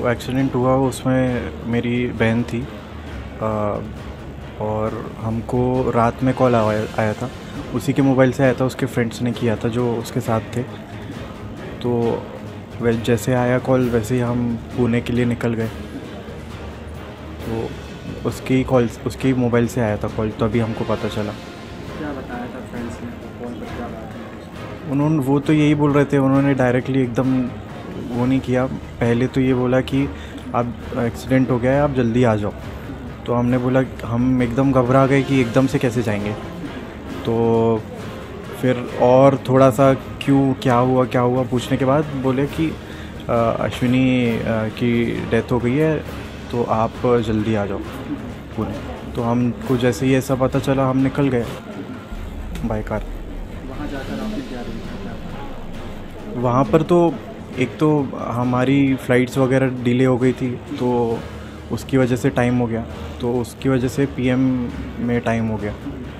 Accident हुआ उसमें मेरी बहन थी। और हमको रात में कॉल आया था, उसी के मोबाइल से आया था, उसके फ्रेंड्स ने किया था जो उसके साथ थे। तो जैसे आया कॉल वैसे ही हम पुणे के लिए निकल गए। तो उसकी मोबाइल से आया था कॉल, तो अभी हमको पता चला। क्या बताया था फ्रेंड्स ने, कॉल पर क्या बात है? वो तो यही बोल रहे थे, उन्होंने डायरेक्टली एकदम वो नहीं किया। पहले तो ये बोला कि अब एक्सीडेंट हो गया है, आप जल्दी आ जाओ। तो हमने बोला, हम एकदम घबरा गए कि एकदम से कैसे जाएंगे। तो फिर और थोड़ा सा क्या हुआ पूछने के बाद बोले कि अश्विनी की डेथ हो गई है, तो आप जल्दी आ जाओ पुणे। तो हमको जैसे ही ऐसा पता चला हम निकल गए बाय कार। वहाँ जाकर आपने क्या देखा? वहाँ पर तो एक तो हमारी फ़्लाइट्स वगैरह डिले हो गई थी, तो उसकी वजह से टाइम हो गया। तो उसकी वजह से पीएम में टाइम हो गया।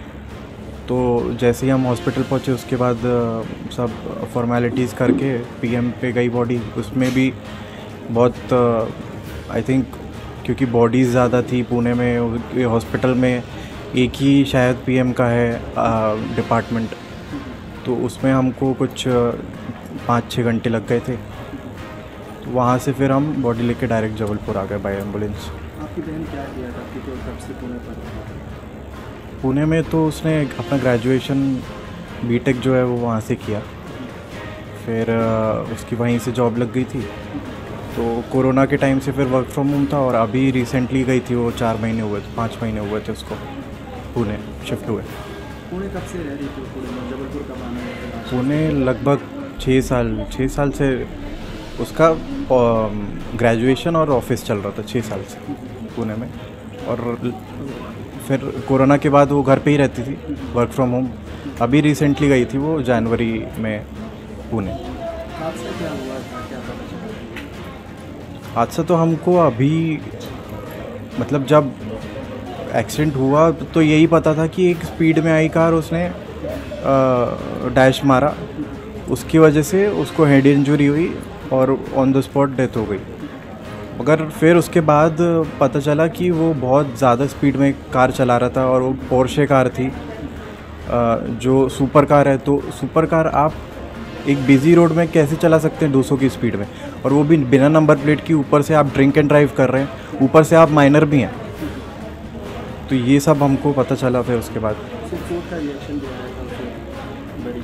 तो जैसे ही हम हॉस्पिटल पहुँचे उसके बाद सब फॉर्मेलिटीज़ करके पीएम पे गई बॉडी। उसमें भी बहुत आई थिंक, क्योंकि बॉडीज़ ज़्यादा थी पुणे में, हॉस्पिटल में एक ही शायद पीएम का है डिपार्टमेंट। तो उसमें हमको कुछ 5-6 घंटे लग गए थे। तो वहाँ से फिर हम बॉडी लेके डायरेक्ट जबलपुर आ गए बाय एम्बुलेंस। आपकी बहन क्या किया था, आपकी तो कब से पुणे पर है? पुणे में तो उसने अपना ग्रेजुएशन बीटेक जो है वो वहाँ से किया। फिर उसकी वहीं से जॉब लग गई थी। तो कोरोना के टाइम से फिर वर्क फ्रॉम होम था, और अभी रिसेंटली गई थी वो, 4 महीने हुए थे, 5 महीने हुए थे उसको पुणे शिफ्ट हुए। पुणे कब से रह रही थी पुणे में? जबलपुर कब आना हुआ था? पुणे लगभग 6 साल से उसका ग्रेजुएशन और ऑफिस चल रहा था, 6 साल से पुणे में। और फिर कोरोना के बाद वो घर पे ही रहती थी, वर्क फ्रॉम होम। अभी रिसेंटली गई थी वो जनवरी में पुणे। हादसा क्या हुआ था, क्या पता चला? हादसा तो हमको अभी, मतलब जब एक्सीडेंट हुआ तो यही पता था कि एक स्पीड में आई कार, उसने डैश मारा, उसकी वजह से उसको हेड इंजरी हुई और ऑन द स्पॉट डेथ हो गई। मगर फिर उसके बाद पता चला कि वो बहुत ज़्यादा स्पीड में कार चला रहा था, और वो पोर्शे कार थी, जो सुपर कार है। तो सुपर कार आप एक बिजी रोड में कैसे चला सकते हैं 200 की स्पीड में, और वो भी बिना नंबर प्लेट की। ऊपर से आप ड्रिंक एंड ड्राइव कर रहे हैं, ऊपर से आप माइनर भी हैं। तो ये सब हमको पता चला फिर उसके बाद। कोर्ट का रिएक्शन दिया है उसे बड़ी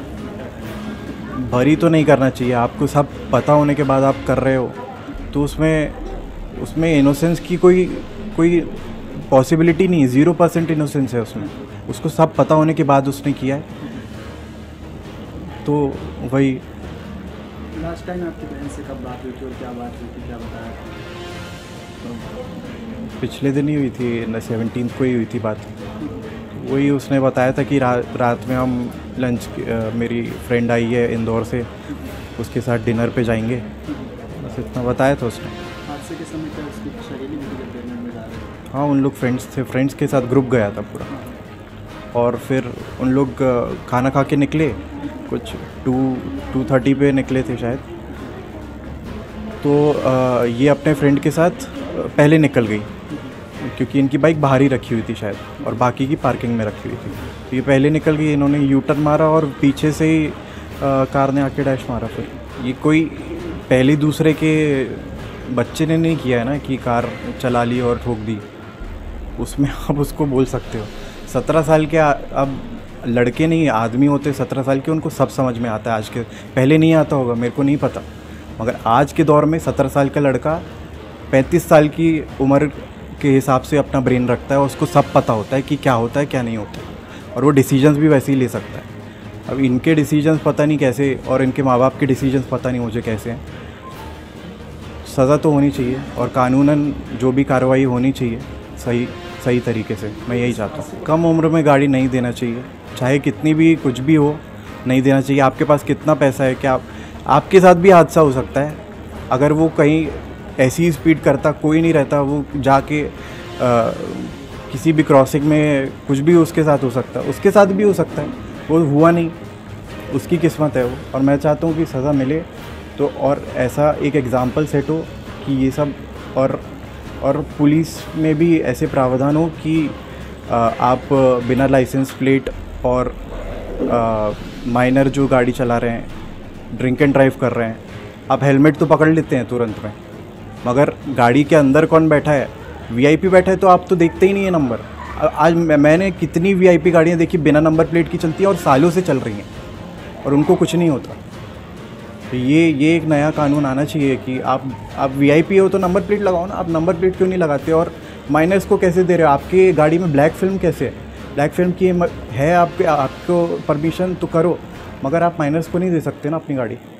करने? भरी तो नहीं करना चाहिए, आपको सब पता होने के बाद आप कर रहे हो, तो उसमें इनोसेंस की कोई पॉसिबिलिटी नहीं है। 0% इनोसेंस है उसमें, उसको सब पता होने के बाद उसने किया है। तो वही। लास्ट टाइम आपकी बहन से कब बात हुई थी और क्या बात हुई थी, क्या बताया था? पिछले दिन ही हुई थी, 17 को ही हुई थी बात। वही उसने बताया था कि रात में हम लंच, मेरी फ्रेंड आई है इंदौर से, उसके साथ डिनर पे जाएंगे, बस इतना बताया था उसने। हादसे के समय क्या उसकी सहेली भी डिनर में जा रही थी? हाँ, उन लोग फ्रेंड्स थे, फ्रेंड्स के साथ ग्रुप गया था पूरा। और फिर उन लोग खाना खा के निकले, कुछ 2:30 पे निकले थे शायद। तो ये अपने फ्रेंड के साथ पहले निकल गई, क्योंकि इनकी बाइक बाहर ही रखी हुई थी शायद, और बाकी की पार्किंग में रखी हुई थी। तो ये पहले निकल गई, इन्होंने यू टर्न मारा और पीछे से ही कार ने आके डैश मारा। फिर ये कोई पहले दूसरे के बच्चे ने नहीं किया है ना, कि कार चला ली और ठोक दी। उसमें आप उसको बोल सकते हो। 17 साल के अब लड़के नहीं, आदमी होते 17 साल के, उनको सब समझ में आता है। आज के, पहले नहीं आता होगा, मेरे को नहीं पता, मगर आज के दौर में 17 साल का लड़का 35 साल की उम्र के हिसाब से अपना ब्रेन रखता है, उसको सब पता होता है कि क्या होता है क्या नहीं होता है, और वो डिसीजंस भी वैसे ही ले सकता है। अब इनके डिसीजंस पता नहीं कैसे, और इनके माँ बाप के डिसीजंस पता नहीं मुझे कैसे हैं। सज़ा तो होनी चाहिए, और कानूनन जो भी कार्रवाई होनी चाहिए सही तरीके से, मैं यही चाहता हूँ। कम उम्र में गाड़ी नहीं देना चाहिए, चाहे कितनी भी कुछ भी हो, नहीं देना चाहिए। आपके पास कितना पैसा है, क्या आपके साथ भी हादसा हो सकता है। अगर वो कहीं ऐसी स्पीड करता, कोई नहीं रहता, वो जाके किसी भी क्रॉसिंग में कुछ भी उसके साथ हो सकता है, उसके साथ भी हो सकता है। वो हुआ नहीं, उसकी किस्मत है वो। और मैं चाहता हूँ कि सज़ा मिले तो, और ऐसा एक एग्ज़ाम्पल सेट हो कि ये सब और पुलिस में भी ऐसे प्रावधान हो कि आप बिना लाइसेंस प्लेट और माइनर जो गाड़ी चला रहे हैं, ड्रिंक एंड ड्राइव कर रहे हैं, आप हेलमेट तो पकड़ लेते हैं तुरंत में, मगर गाड़ी के अंदर कौन बैठा है, वीआईपी बैठा है तो आप तो देखते ही नहीं है नंबर। आज मैंने कितनी वीआईपी गाड़ियाँ देखी बिना नंबर प्लेट की चलती हैं और सालों से चल रही हैं और उनको कुछ नहीं होता। तो ये एक नया कानून आना चाहिए कि आप वीआईपी हो तो नंबर प्लेट लगाओ ना, आप नंबर प्लेट क्यों नहीं लगाते? और माइनर्स को कैसे दे रहे हो? आपकी गाड़ी में ब्लैक फिल्म कैसे है? ब्लैक फिल्म की है आपको परमिशन तो करो, मगर आप माइनर्स को नहीं दे सकते ना अपनी गाड़ी।